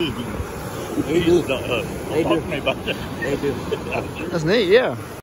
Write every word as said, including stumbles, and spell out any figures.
He's not, uh, They do. talk to me about that. They do. That's neat, yeah.